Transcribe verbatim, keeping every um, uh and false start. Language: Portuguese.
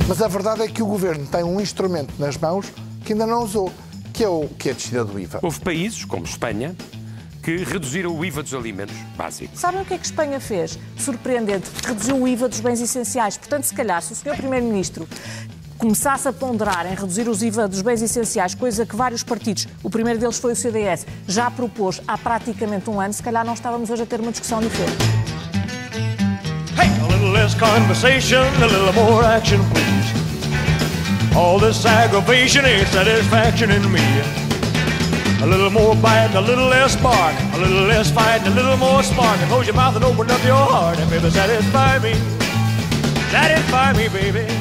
Mas a verdade é que o Governo tem um instrumento nas mãos que ainda não usou, que é, o, que é a descida do I V A. Houve países, como Espanha, que reduziram o I V A dos alimentos básicos. Sabem o que é que Espanha fez? Surpreendente, reduziu o I V A dos bens essenciais. Portanto, se calhar, se o senhor Primeiro-Ministro começasse a ponderar em reduzir os I V A dos bens essenciais, coisa que vários partidos, o primeiro deles foi o C D S, já propôs há praticamente um ano, se calhar não estávamos hoje a ter uma discussão diferente. Hey, a little less conversation, a little more action, please. All this aggravation ain't satisfaction in me. A little more bite, a little less bark, a little less fight, a little more spark. And close your mouth and open up your heart and baby, satisfy me. Satisfy me, baby.